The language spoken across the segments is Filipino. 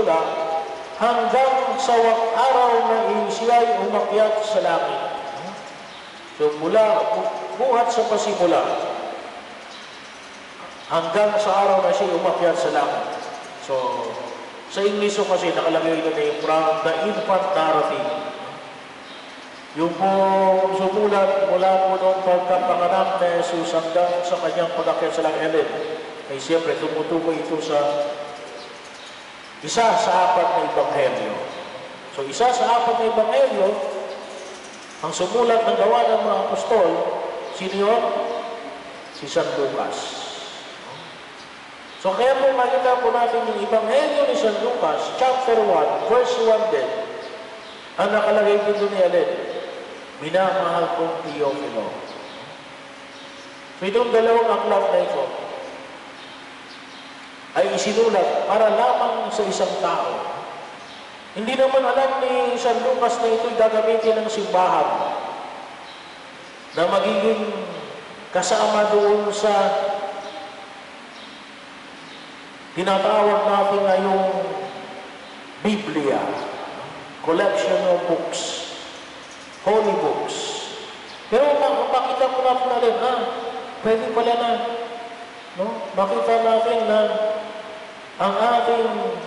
tula hanggang sa araw na siya'y umakyat sa langit. So mula buhat sa pasimula hanggang sa araw na siya umakyat sa langit. So sa English kasi nakalagay na yung from the infant narrative. Yung po sumulat mula po noong pagkapanganak na Jesus hanggang sa kanyang pag-akyat sa langit. Ay siyempre tumutukoy ito sa isa sa apat na ebanghelyo. So isa sa apat na ebanghelyo, ang sumulat ng gawa ng mga apostol, sino yun? Si San Lucas. So kaya po makita po natin yung ebanghelyo ni San Lucas, chapter 1, verse 1 din, ang nakalagay dito ni Alin, minamahal kong Teofilo. So itong dalawang aklat na ito, ay isinulat para lamang sa isang tao. Hindi naman alam ni San Lucas na ito'y gagamitin ng simbahan na magiging kasama doon sa tinatawag natin ngayong Biblia, collection of books, holy books. Pero makita mo natin alin, pwede pala na, no? Makita natin na ang ating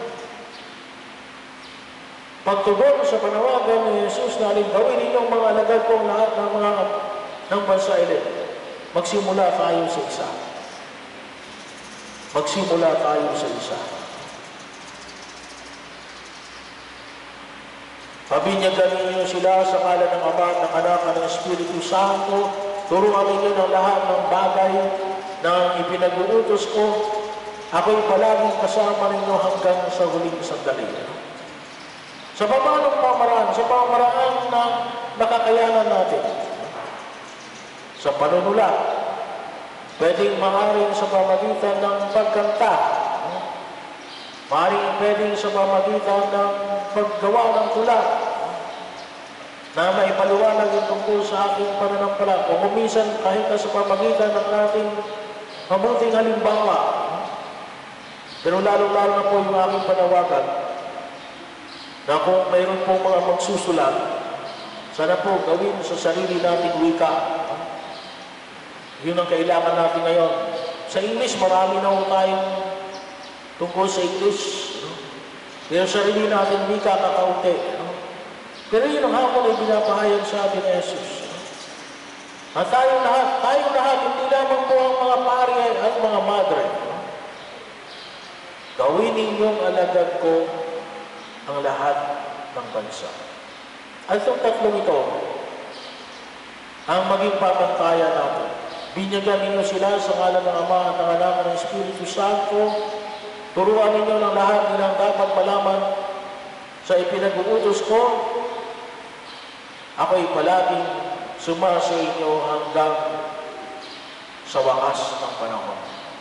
pagtugon sa panawagan ni Jesus na alin gawin ninyong mga alagad kong lahat ng mga ng bansa ilin. Magsimula tayo sa isa. Magsimula tayo sa isa. Pabinyagan ninyo sila sa ngalan ng Ama at ng Anak at ng Espiritu Santo. Turuan ninyo ng lahat ng bagay na ipinag-uutos ko. Ako'y palaging kasama ninyo hanggang sa huling sandali. Sa pamanong pamaraan, sa pamaraan na nakakayanan natin, sa panunulat, pwedeng maaaring sa pamagitan ng pagkanta, maaaring pwedeng sa pamagitan ng paggawa ng tula, na maipaliwanag yung tungkol sa aking pananampalataya, o kumisan kahit na sa pamagitan ng ating mabuting halimbawa. Pero lalo-lalo na po yung aking panawagan na kung mayroon po mga magsusulat, sana po gawin sa sarili nating wika. Yun ang kailangan natin ngayon. Sa English, marami na po tayong tungkol sa English. Pero sarili natin wika kakaunti. Pero yun ang hapon ay binapahayag sa atin ni Jesus. At tayong lahat, hindi lamang po ang mga pari at mga madre. Gawin ninyong alagad ko ang lahat ng bansa. At itong tatlong ito, ang maging pamantayan natin. Binyagan ninyo sila sa ngalan ng Ama at ng Anak at ng Espiritu Santo. Turuan ninyo ng lahat nilang dapat malaman sa ipinag-uutos ko. Ako'y palaging sumasa inyo hanggang sa wakas ng panahon.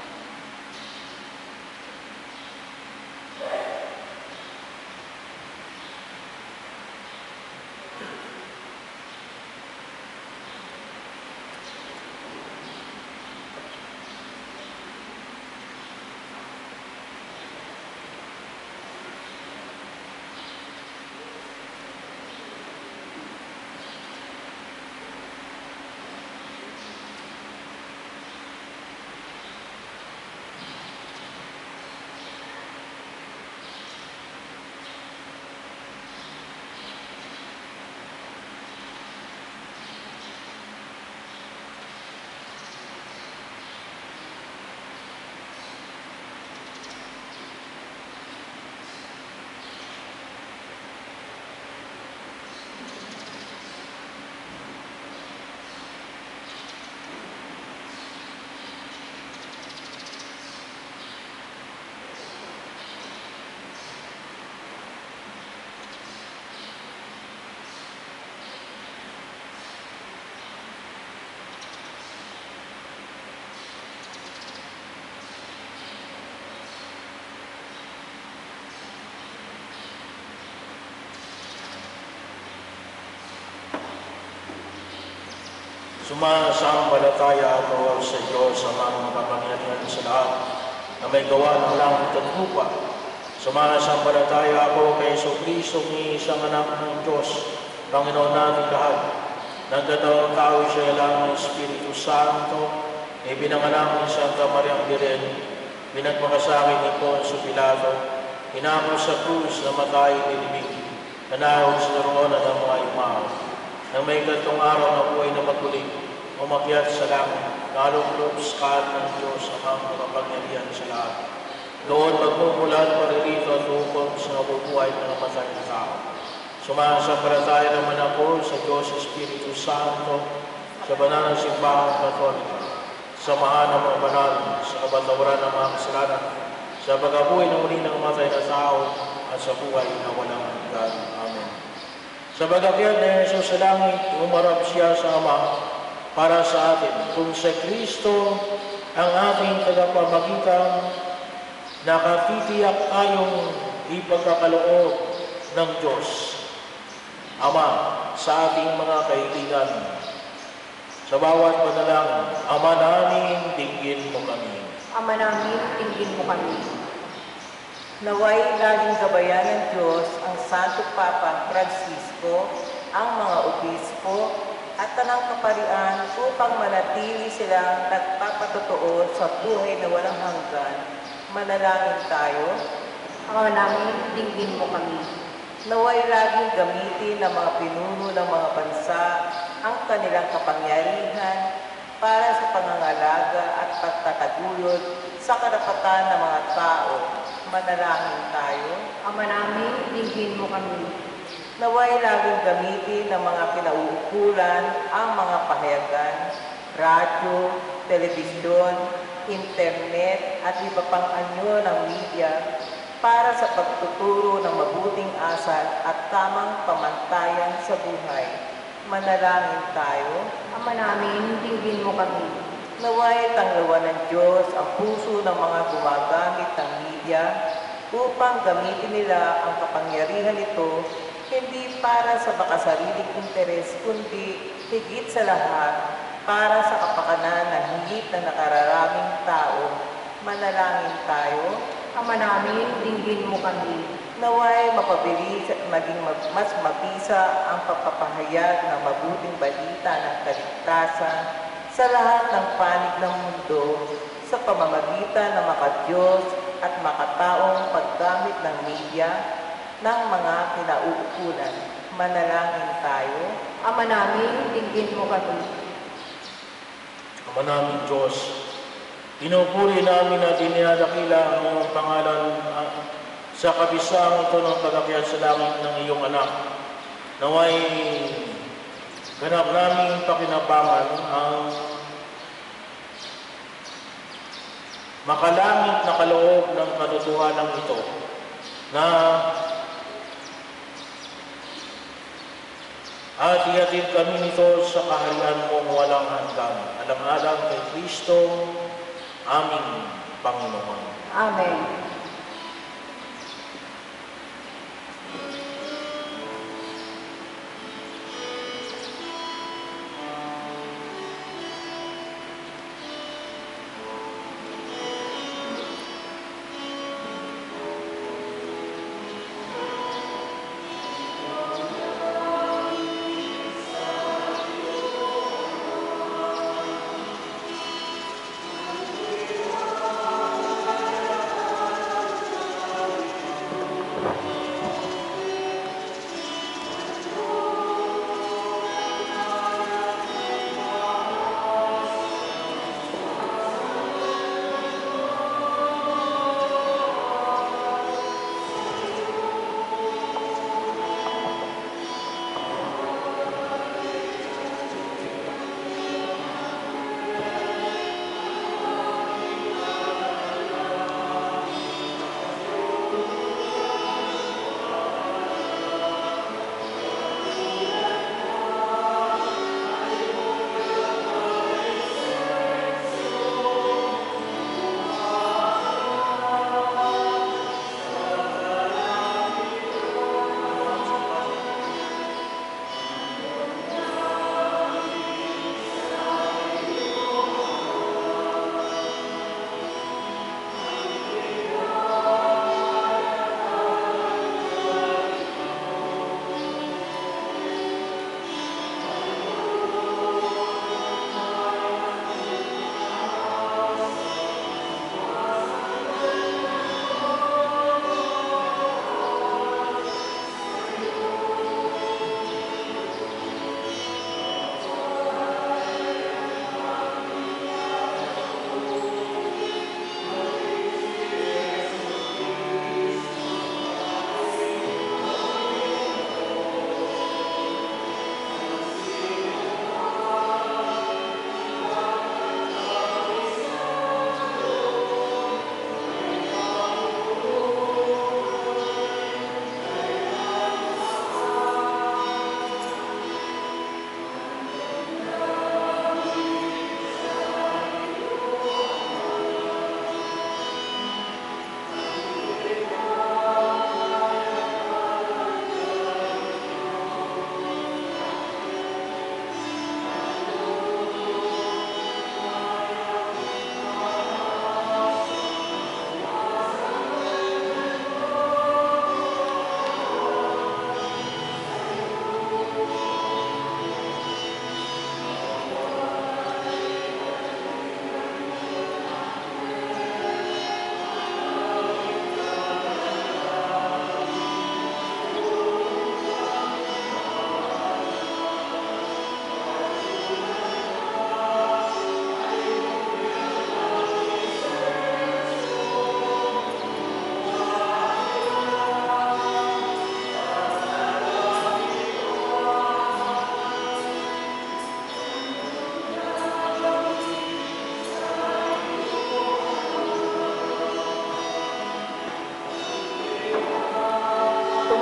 Sumasambalataya ako sa Diyos, Amang makapangyarihan sa lahat, na may gawa ng langit at lupa. Sumasampalataya ako kay Jesucristo, ni isang anak ng Diyos, Panginoon natin lahat. Nagkataong tao siya lang ng Espiritu Santo, ibinanganak ni Santa Maria Magdalena, pinagmakasakin ni Poncio Pilato, hinako sa krus na matay nilibig, nanahog sa naroonan ng mga imaw. Nang may ikatlong araw na buhay na maguli, umakyat sa langit, naluglob sa kahit ng Diyos ang makapangyarihan sa lahat. Doon magmumulat paririto at hukom sa nabubuhay ng namatay na tao. Sumasampalataya naman ako sa Diyos Espiritu Santo, sa banal na simbahan Katolika, sa samahan ng mga banal, sa kabatawaran ng mga kasalanan, sa pagkabuhay ng muli ng namatay na tao, at sa buhay na walang hanggan. Amen. Sa pag-akyat ni Jesus sa langit, umarap siya sa Ama para sa atin. Kung sa Kristo ang ating tagapamagitan, nakatitiyak tayong ipagkakaloob ng Diyos Ama sa ating mga kaibigan. Sa bawat panalangin, Ama namin, dinggin mo kami. Ama namin, dinggin mo kami. Naway laging gabayan ng Diyos ang Santo Papa Francisco, ang mga obispo, at tanang kaparian upang manatili silang nagpapatotoo sa buhay na walang hanggan. Manalangin tayo. Ama namin, dinggin mo kami. Naway laging gamitin ng mga pinuno ng mga bansa ang kanilang kapangyarihan para sa pangangalaga at pagtataguyod sa karapatan ng mga tao. Manalangin tayo. Ama namin, dinggin mo kami. Naway laging gamitin ng mga kinauukulan ang mga pahayagan, radyo, telebisyon, internet at iba pang anyo ng media para sa pagtuturo ng mabuting asal at tamang pamantayan sa buhay. Manalangin tayo. Ama namin, dinggin mo kami. Naway tanglawan ng Diyos ang puso ng mga gumagamit ng media upang gamitin nila ang kapangyarihan nito hindi para sa makasariling interes kundi higit sa lahat para sa kapakanan ng higit na nakararaming tao. Manalangin tayo. Ama namin, dinggin mo kami. Naway mapabilis at maging mas mabisa ang pagpapahayag ng mabuting balita ng kaligtasan sa lahat ng panig ng mundo sa pamamagitan ng makadiyos at makataong paggamit ng media ng mga kinauukulan. Manalangin tayo. Ama namin, dinggin mo kami. Ama namin Diyos, pinupuri namin at dinadakila ang iyong pangalan sa kabisang ito ng pag-akyat sa langit ng iyong anak. Naway ganap namin pakinabangan ang makalangit na kaloob ng katotohanan ito na at ihatid kami nito sa kaharian mong walang hanggan. Alang-alang kay Kristo, aming Panginoon. Amen.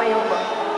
Tumayo ka.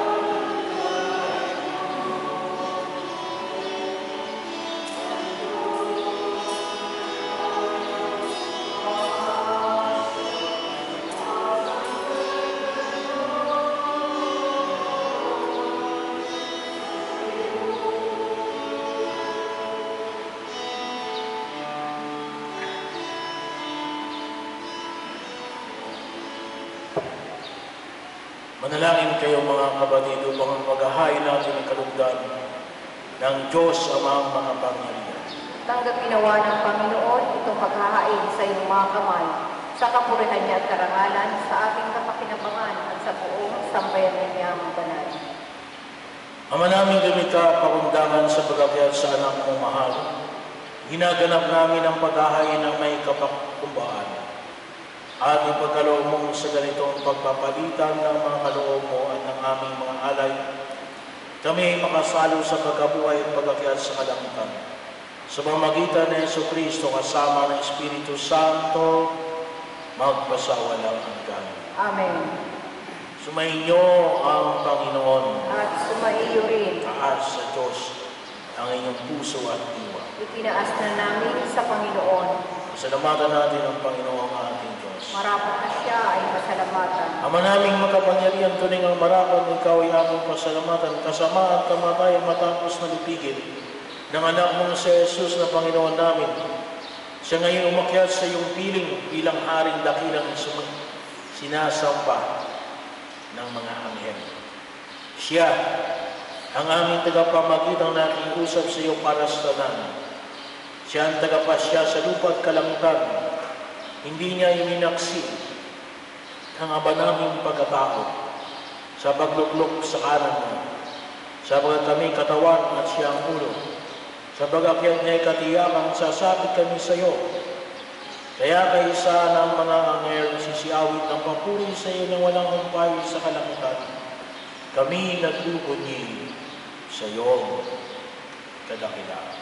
Manalangin kayo mga kapatid upang maghahain natin ang kalugdan ng Diyos Amang makapangyarihan. Tanggapin nawa ng Panginoon itong paghahain sa iyong mga kamay, sa kapurihan niya at karangalan, sa ating kapakinabangan at sa buong sambayanan niya ang banal. Ama namin lumikha, pakundangan sa pag-akyat sa anak mong mahal. Ginaganap namin ang paghahain ng may kapakumbaan. At ipagkaloob mo sa ganitong pagpapalitan ng mga kaloob mo at ng aming mga alay, kami makasalo sa pagkabuhay at pag-akyat sa kalangitan. Sa pamamagitan ni Jesucristo kasama ng Espiritu Santo, magpasawalang hanggan. Amen. Sumainyo ang Panginoon. At sumaiyo rin. Taas sa Diyos ang inyong puso at diwa. Itinaas na namin sa Panginoon. Pasalamatan natin ang Panginoon ang ating Diyos. Marapat na siya ay pasalamatan. Ama naming makapangyarihan, tuning ang marapat, ikaw ay aming pasalamatan, kasama at kamatayan matapos na lupigin ng anak mong si Jesus na Panginoon namin. Siya ngayon umakyat sa iyong piling bilang haring dakilang sinasamba ng mga anghel. Siya ang aming tagapamagitan na nakiusap sa iyo para sa tanan. Siya ang tagapasya sa lupa at kalangitan. Hindi niya iminaksi ang aba naming pagkatao sa pagluklok sa kanan mo. Sabagat kami katawan at siya ang ulo. Sa pag-akyat niya ay katiyakan, sasabit kami sa iyo. Kaya kaysa ng mga anghel sisiawit ng papuri sa iyo ng walang humpay sa kalangitan. Kami nagbubunyi sa iyo kadakilaan.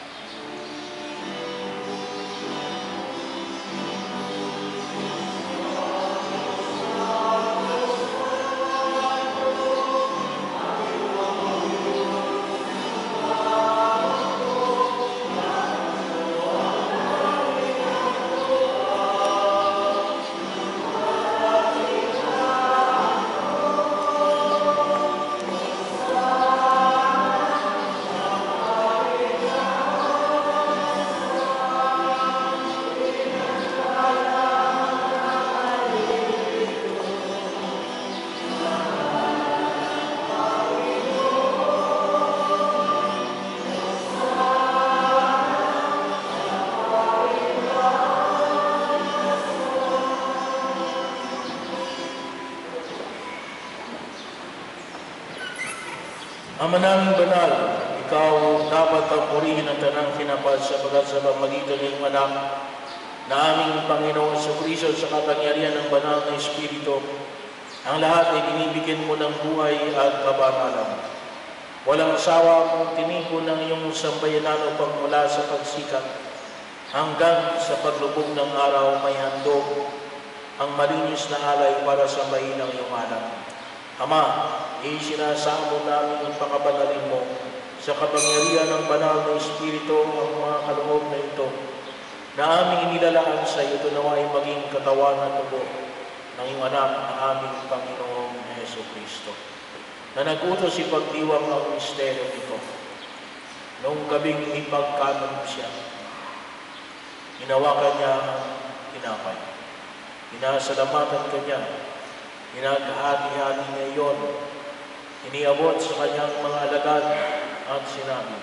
Ama naming banal, ikaw dapat ang purihin ang tanang kinapal sabagat sa pamagitan ng iyong anak na aming Panginoong Jesucristo sa kapangyarihan ng banal na Espiritu. Ang lahat ay binibigyan mo ng buhay at kabanalan. Walang sawa mong tinipon ng iyong sambayanan upang mula sa pagsikat hanggang sa paglubog ng araw may handog ang malinis na alay para sa ng iyong anak. Ama, isinasamo namin ang pakabanalin mo sa kapangyarihan ng banal na Espiritu ang mga kaloob na ito na aming inilalaan sa iyo naway maging katawan at dugo ng iyong anak na aming Panginoong Jesucristo na nag-utos ipagdiwang ang misteryo nito. Noong gabing ipagkanon siya, hinawakan niya ang tinapay. Pinasalamatan kanya. Pinaghati-hati niya iyon. Iniabot sa kanyang mga alagad at sinabi,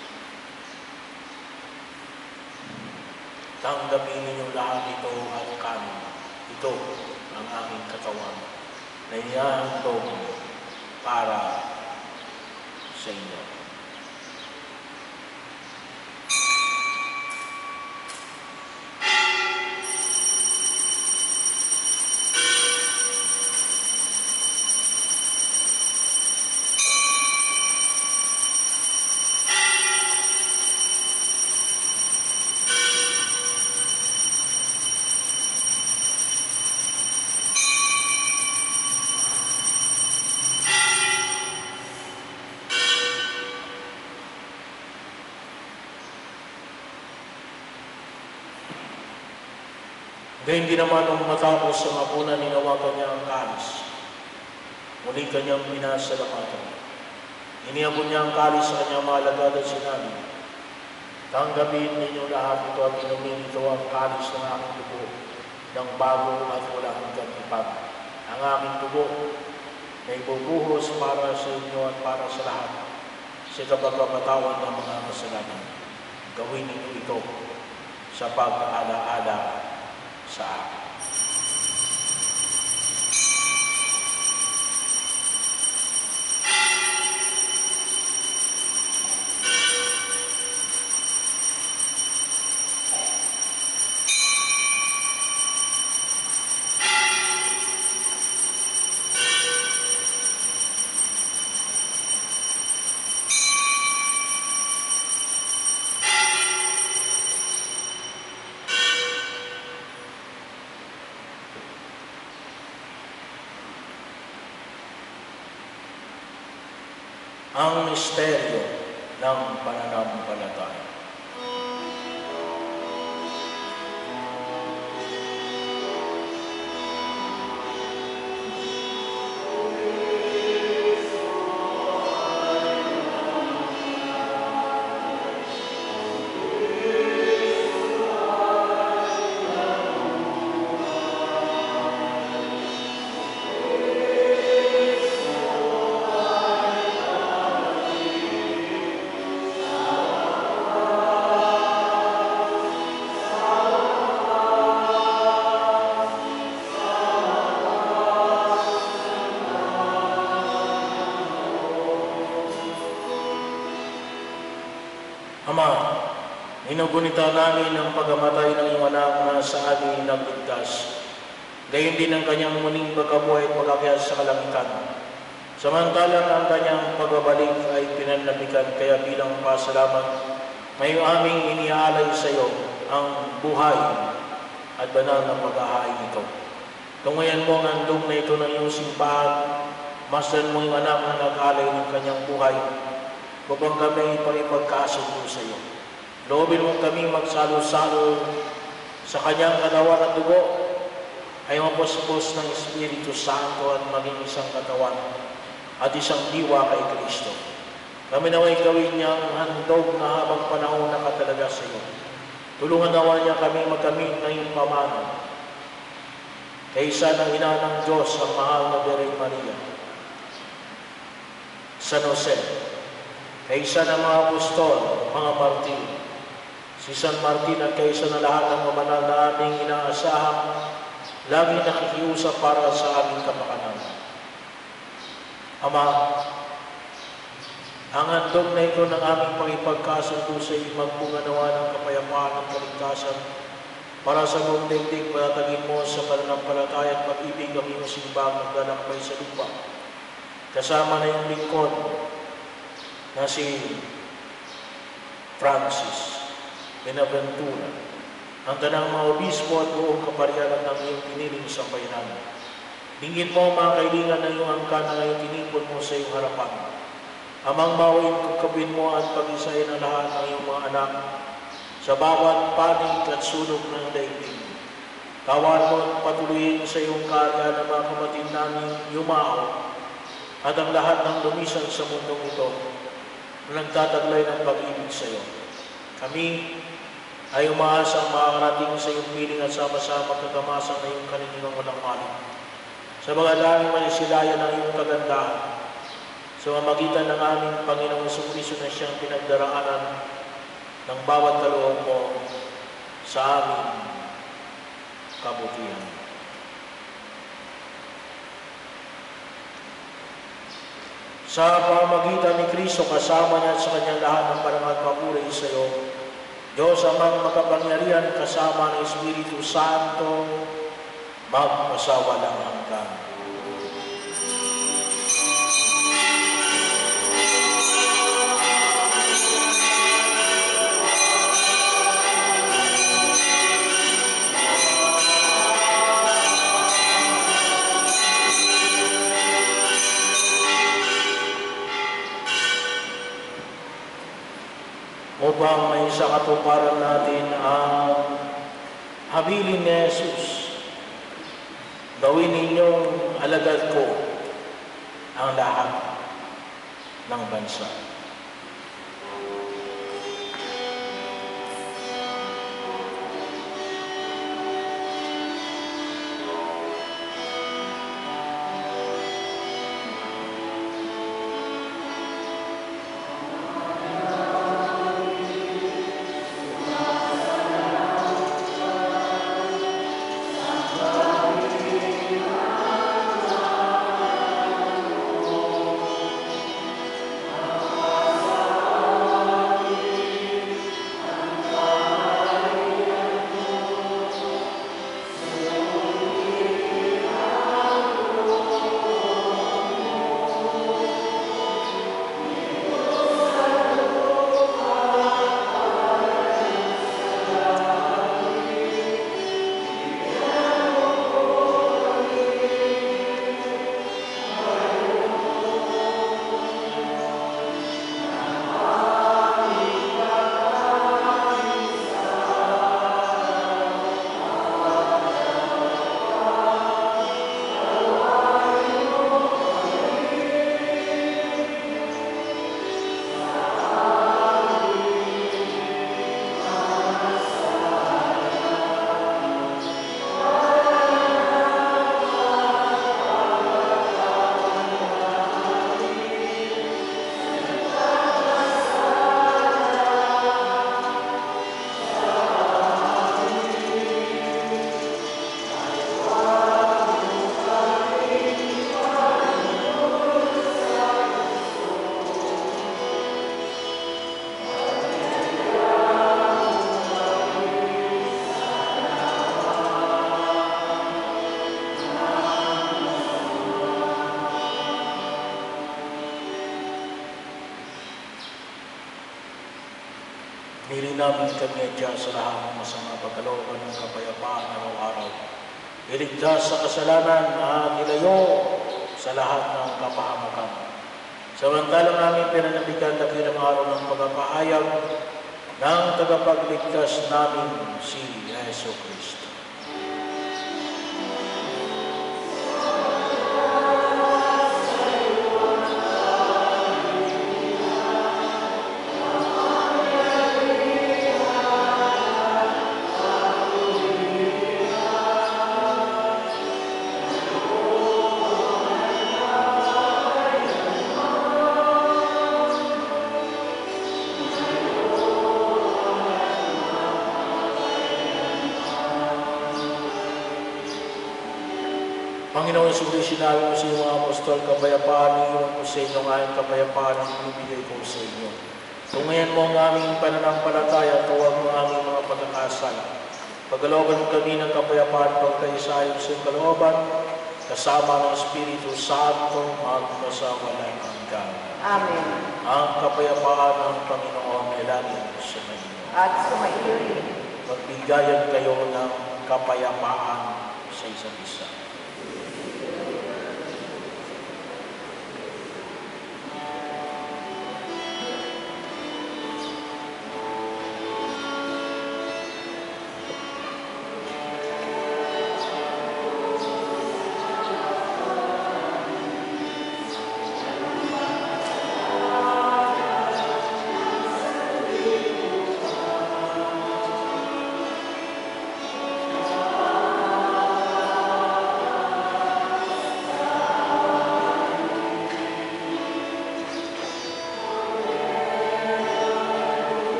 tanggapin ninyong lahat ito at kanin. Ito ang aming katawan na ihahandog para sa inyo. Gayun din naman nung matapos ang hapunan, ninawagan niya ang kalis. Muli kanyang pinasalamatan. Iniabot niya ang kalis sa kanyang mga alagad at sinabi, tanggapin ninyo lahat ito at inumin ito ang kalis ng aking dugo, ng bago at walang katipan. Ang aking dugo na ibubuhos para sa inyo at para sa lahat sa kapagpapatawan ng mga kasalanan. Gawin ninyo ito sa pag-aala-ala sa akin. Ang misteryo ng pananampalataya. Ama, inugunita namin ang pagamatay ng iyong anak na sa amin nagligtas. Gayon din ang kanyang muling pagkabuhay at pagkakyat sa kalangitan. Samantalang ang kanyang pagbabalik ay pinanlapikan, kaya bilang pasalamat, ngayon aming iniaalay sa iyo ang buhay at banal na paghahain ito. Tungayan mo ang handog na ito ng iyong simbahan, masdan mo yung anak na nag-alay ng kanyang buhay, upang kami ipagkasundo sa iyo. Loobin mo kami magsalo-salo sa kanyang katawan at dugo, ay mapuspos ng Espiritu Santo at maging isang katawan at isang diwa kay Kristo. Kami naway gawin niyang handog na habang panahon na katalaga sa iyo. Tulungan nawa niya kami magkamit ng iyong pamana. Kaysa ng ina ng Diyos, ang mahal na Birhen Maria, San Jose, kaysa ng mga apostol, mga martir, si San Martin at kaysa na lahat ng mabanal na aming inaasahan, laging nakikiusap para sa aming kapakanan. Ama, ang handog na ito ng aming pangipagkasundo sa iyo, magbunga nawa ng kapayapaan ng kaligtasan para sa buong daigdig, patatagin mo sa pananampalataya at pag-ibig ang iyong simbang maglalakbay sa lupa. Kasama na yung lingkod na si Francis Benaventura, ang tanang mga obispo at buong kaparianan ng iyong piniling sambayanan. Dinggin mo ang mga kailingan ng iyong angkan na ngayon tinipon mo sa iyong harapan. Amang mawin kagkabin mo at pag-isahin ang lahat ng iyong mga anak sa bawat panig at sulok ng daigdig. Tawan mo at patuloyin sa iyong karya ng mga kapatid namin yumao at ang lahat ng lumisan sa mundong ito na nagtataglay ng pag-ibig sa iyo. Kami ay umaasang makakarating sa iyong piling at sama-sama kagamasan na iyong kaninang walang maling. Sa mga daming manisilayan ng iyong kagandahan, sa mamagitan ng aming Panginoong Jesucristo na siyang pinagdaraanan ng bawat kaloob mo sa aming kabutihan. Sa pamamagitan ni Kristo, kasama niya at sa kanyang lahat ng parangal papuri sa iyo, Diyos amang makapangyarihan kasama ng Espiritu Santo, magpasawalang hanggan. Upang may sa katuparan natin ang habilin ni Jesus, gawin ninyong alagad ko ang lahat ng bansa. Hiniling namin kami dyan sa lahat ng masama pagkalooban ng kapayapaan araw-araw. Iligtas sa kasalanan at ilayo sa lahat ng kapahamakan. Samantalang namin pinanabigan dakilang araw ng pagpapahayag ng tagapagligtas namin si Yesu Cristo. Panginoon, sinabi mo sa iyong mga apostol, kapayapaan iyon ko sa inyo, ngayon kapayapaan ang ibibigay ko sa inyo. Tungayan mo ang aming pananampalataya, tuwag mo ang aming mga pagkakasala. Pagkalooban kami ng kapayapaan, pagkaisayon sa iyong kalooban, kasama ng Espiritu Santo, magpasawalang hanggan. Amen. Ang kapayapaan ng Panginoon ay laging sa inyo. At sumaiyo rin. Magbigayan kayo ng kapayapaan sa isa't isa.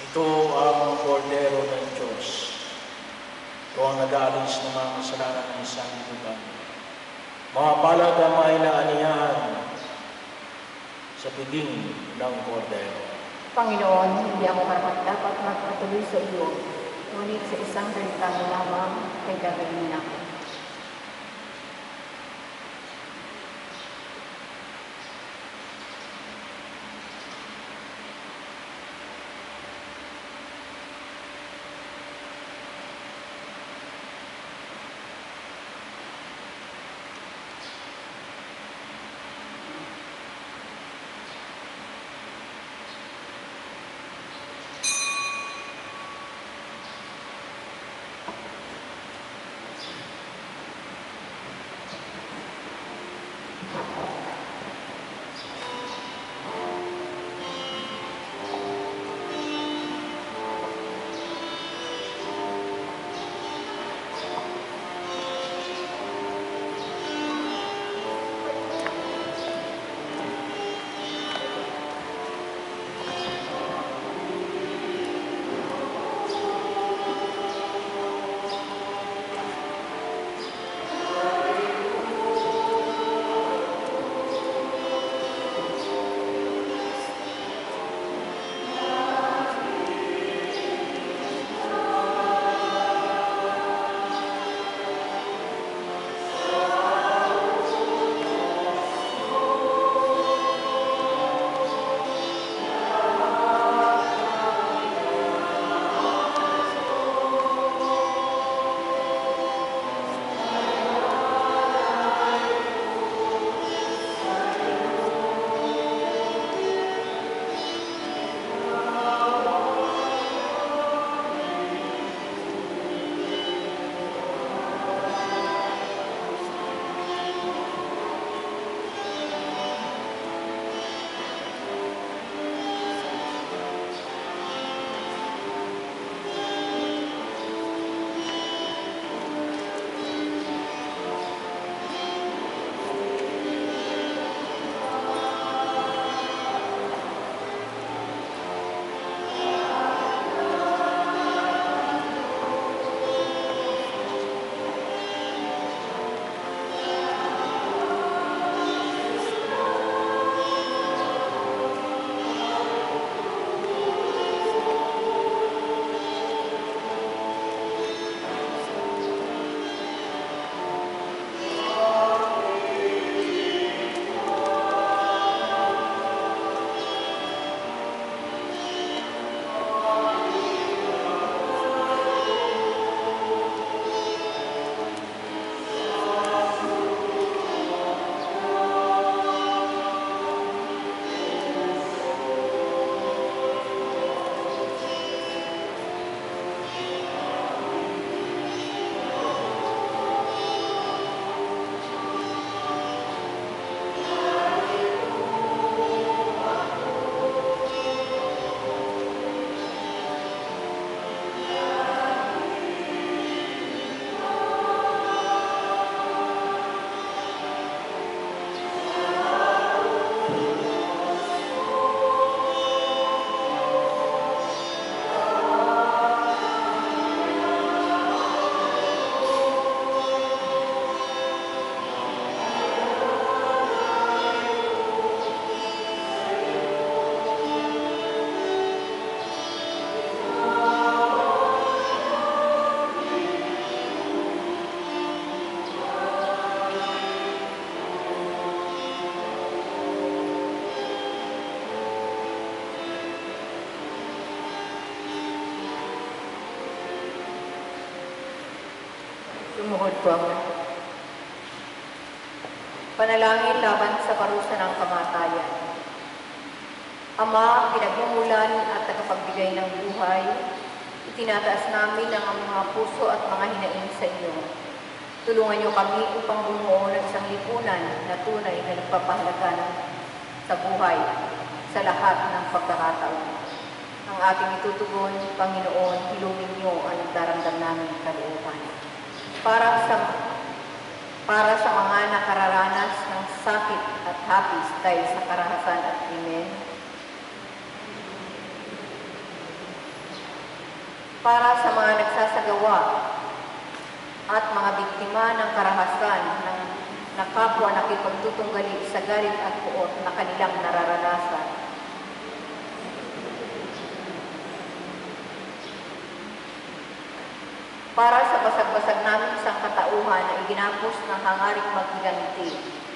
Ito ang kordero ng Diyos. Ito ang nag-aalis ng mga kasalanan ng isang libutan. Mga palad ang mga inaaniyahan sa piging ng kordero. Panginoon, hindi ako karapat-dapat magpatuloy sa iyo, ngunit sa isang salita mo lamang ay gagawin ako. Lumuhod po ang lahat. Panalangin laban sa parusa ng kamatayan. Ama, pinagmumulan at tagapagbigay ng buhay, itinataas namin ang mga puso at mga hinaing sa iyo. Tulungan niyo kami upang bumuo ng isang lipunan na tunay na nagpapahalaga sa buhay sa lahat ng pagkakataon. Ang ating itutugon, Panginoon, hilungin niyo ang nagdaramdam namin kalooban. Para sa mga nakararanas ng sakit at hapis dahil sa karahasan at krimen, para sa mga nagsasagawa at mga biktima ng karahasan ng nakapwa nakipagtutunggali sa galit at puot na kanilang nararanasan. Para sa basag-basag naming sangkatauhan na iginapos ng hangaring maghiganti.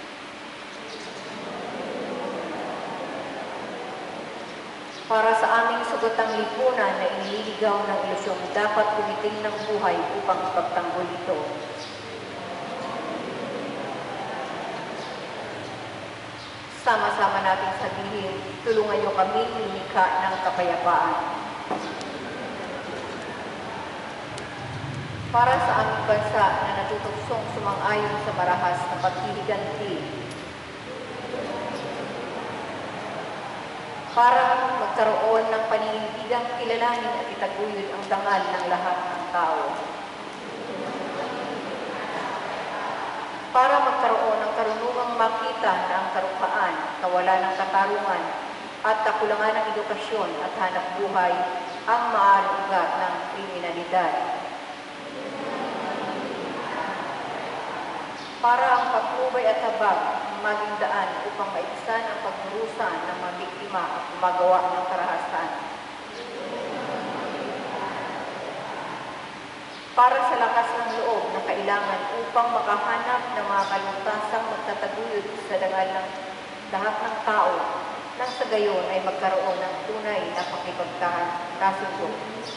Para sa aming sugatang lipunan na inililigaw ng ilusyong dapat kumiting ng buhay upang ipagtanggol ito. Sama-sama natin sabihin, tulungan niyo kami lumikha ng kapayapaan. Para sa aming bansa na natutuksong sumang-ayon sa marahas na paghihiganti. Para magkaroon ng paninindigang kilalanin at itaguyod ang dangal ng lahat ng tao. Para magkaroon ng karunungang makita na ang karupaan, kawalan ng katarungan, at kakulangan ng edukasyon at hanap buhay ang maaaring ugat ng kriminalidad. Para ang patnubay at habag maging daan upang maibsan ang pagdurusa ng mga biktima at gumagawa ng karahasan. Para sa lakas ng loob na kailangan upang makahanap ng mga kaluntasang magtataguyod sa dangal ng lahat ng tao, nang sa gayon ay magkaroon ng tunay na pakikipagkasundo.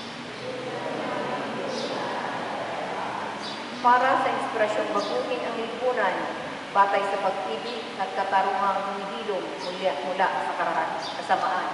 Para sa inspirasyong baguhin ang lipunan, batay sa pag-ibig at katarungang humihilom mula sa kasamaan.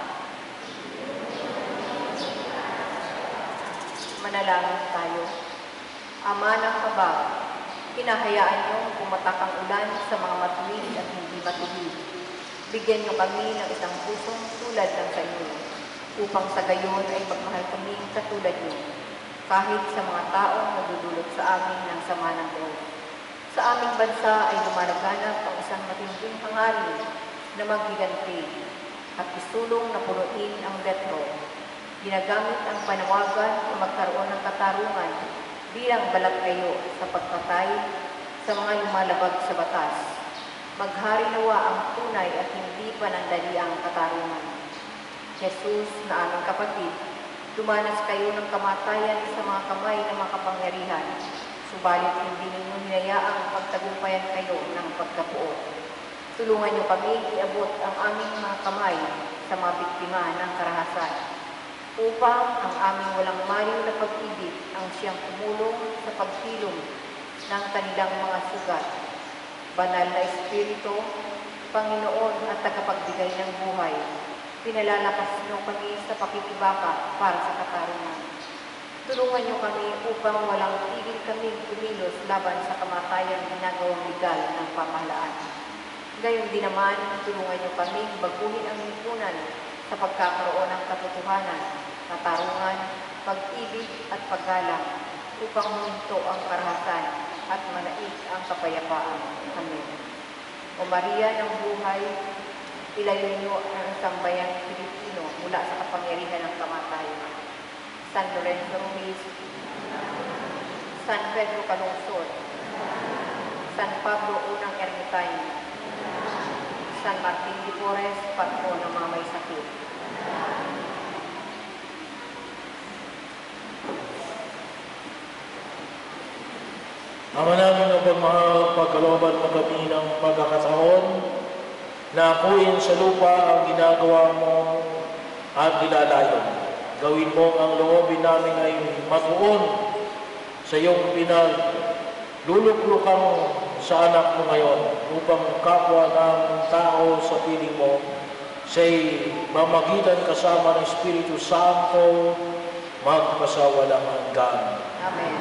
Manalangin tayo. Ama ng habag, hinahayaan niyong pumatak ang ulan sa mga matuwid at hindi matuwid. Bigyan niyo kami ng isang pusong tulad ng sa inyo, upang sa gayon ay magmahal kami katulad niyo, kahit sa mga taong nagdudulot sa amin ng sama ng loob. Sa aming bansa ay lumalaganap ang isang matinding hangarin na maghiganti at isulong na punuin ang detro. Ginagamit ang panawagan na magkaroon ng katarungan bilang balat kayo sa pagpatay sa mga lumalabag sa batas. Maghari nawa ang tunay at hindi panandaliang katarungan. Jesus na aming kapatid, dumanas kayo ng kamatayan sa mga kamay ng makapangyarihan, subalit hindi ninyo hinayaang pagtagumpayan kayo ng pagkapuot. Tulungan niyo kami iabot ang aming mga kamay sa mga biktima ng karahasan, upang ang aming walang maliw na pag-ibig ang siyang tumulong sa pagpilong ng kanilang mga sugat. Banal na Espiritu, Panginoon at tagapagbigay ng buhay, pinalalakas niyo kami sa pakikibaka para sa katarungan. Tulungan niyo kami upang walang tigil kaming kumilos laban sa kamatayan ginagawang legal ng pamahalaan. Gayon din naman, tulungan niyo kami baguhin ang lipunan sa pagkakaroon ng katotohanan, katarungan, pag-ibig at paggalang upang huminto ang karahasan at manaig ang kapayapaan. Amen. O Maria ng buhay, ilayo niyo ang sambayang Pilipino mula sa kapangyarihan ng kamatayan. San Lorenzo Ruiz, San Pedro Calungsod, San Pablo Unang Ermitaño, San Martin de Porres, patron ng mga may sakit. Ama namin ang pagmahal, pagkalooban mo kami ng pagkakataon na akuin sa lupa ang ginagawa mo at nilalayon. Gawin mo ang loobin namin ay matuon sa iyong pinagluluklukang sa anak mo ngayon upang kapwa ng tao sa piling mo siya'y mamagitan kasama ng Espiritu Santo magpasawalang hanggan. Amen.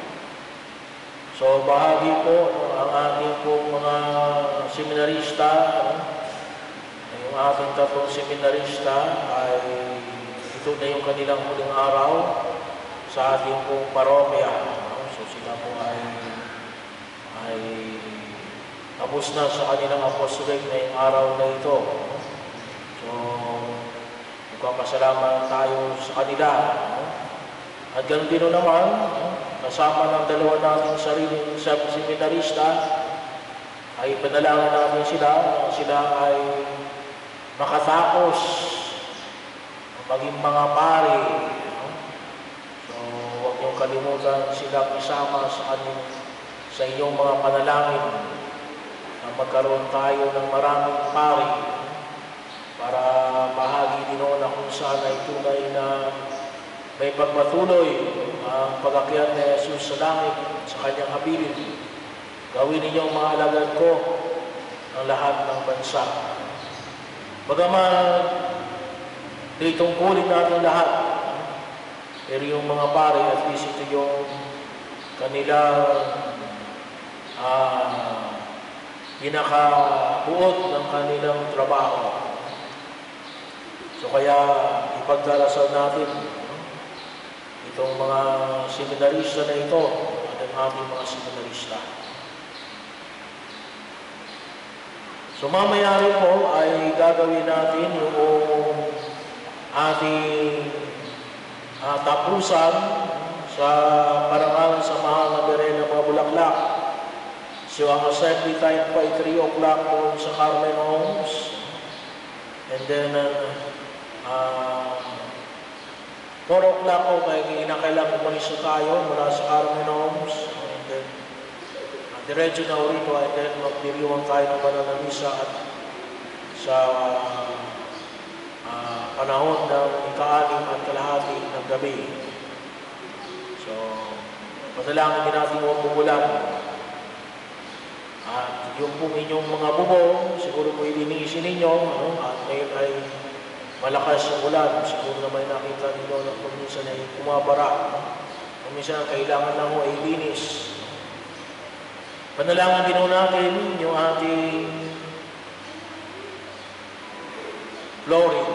So bahagi po ang ating pong mga seminarista, yung ating tatlong seminarista ay ito na yung kanilang huling araw sa ating pong parokya. So sila po ay tapos na sa kanilang apostolic na yung araw na ito. So magpapasalamat tayo sa kanila. At ganun din naman, kasama ng dalawa nating sariling seminarista, ay panalangin natin sila na sila ay makatapos maging mga pari. So, huwag niyong kalimutan silang isama sa inyong mga panalangin na magkaroon tayo ng maraming pari para bahagi din na kung saan ay tunay na may pagpatuloy ang pag-akyat ni Jesus sa langit sa kanyang habilin. Gawin ninyong mga alagad ko ang lahat ng bansa. Bagaman di tungkulin natin lahat, pero yung mga pare, at least ito yung kanilang pinakabuot ng kanilang trabaho. So kaya ipagdarasal natin itong mga seminarista na ito at ang aming mga seminarista. So mamaya rin po ay gagawin natin yung ating tapusan sa parangal sa mahal na bere ng mga bulaklak. So ang assembly time po ay 3 o'clock doon sa Carmen Homes. And then 4 o'clock po kaya kinakailangan umalis na tayo mula sa Carmen Homes. And then diretso na rito and then magdiriwang tayo ng banal na misa at sa panahon ng ika-6 at kalahati ng gabi. So, panalangin din natin huwag umulan. At yung pong inyong mga bubong, siguro po ilinisin ninyo, at ngayon ay malakas yung ulan. Siguro na may nakita ninyo na kung minsan ay kumabara. Kung minsan kailangan lang mo ay linis. Panalangin din natin yung ating flooring.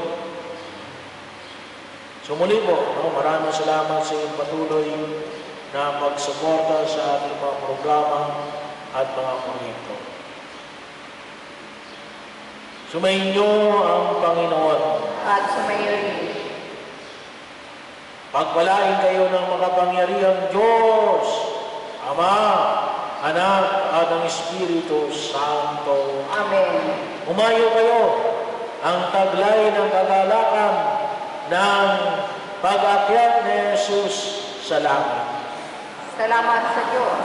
So muli po, maraming salamat sa iyong patuloy na pagsuporta sa ating mga programa at mga proyekto. Sumainyo ang Panginoon. At sumayo rin. Pagpalain kayo ng makapangyarihang Diyos, Ama, Anak, at ang Espiritu Santo. Amen. Umayo kayo ang taglay ng kagalakan ng pag-akyat ni Jesus sa langit. Salamat sa Diyos.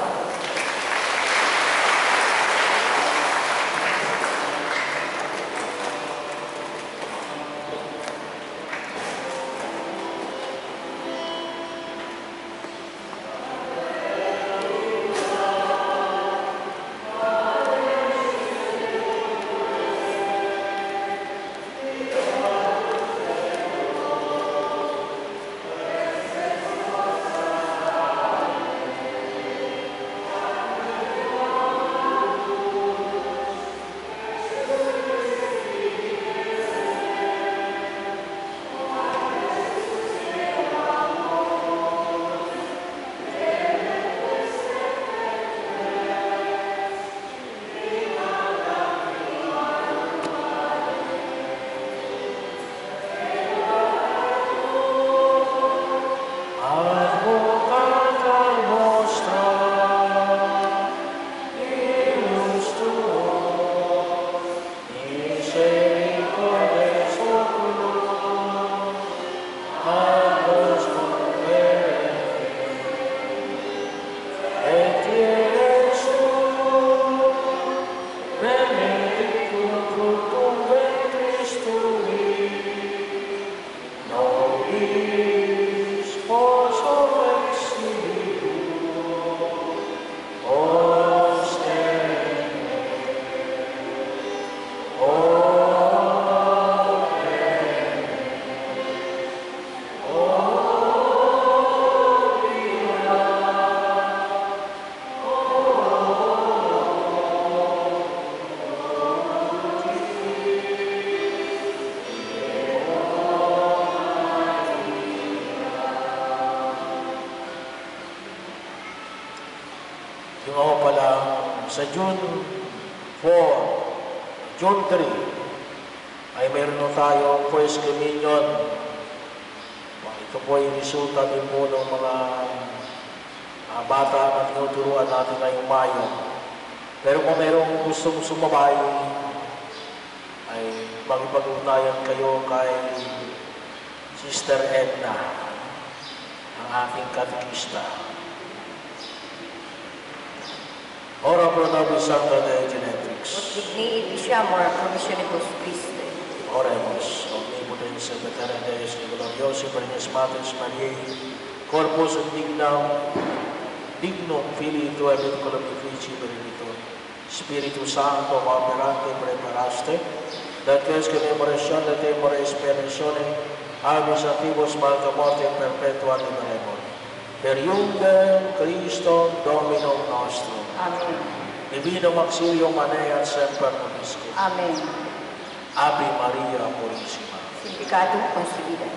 Yung ako pala, sa June 4, June 3, ay meron na tayo First Communion. Ito po ay resulta din po ng mga bata na tinuturuan natin ngayong Mayo. Pero kung mayroong gustong sumabay, ay makipag-ugnayan kayo kay Sister Edna, ang aking katekista. Ora pro nobis Sancta Dei Genetrix. Digni itiamur promissionibus Christi. Oremus, omnipotens et eterna Deus, gloriosi Virginis Mater Mariae, corpus et dignum Filii Tuae vinculum effici benedictum, Spiritus Sancto operante preparaste, dates que memoración de temore esperazione, habis activos malta morte perpetua liberemur. Per iungem Christum Dominum nostrum. Amen. Divinum auxilium Maneat semper nobiscum. Amen. Ave Maria Purissima. Sindicado concebida.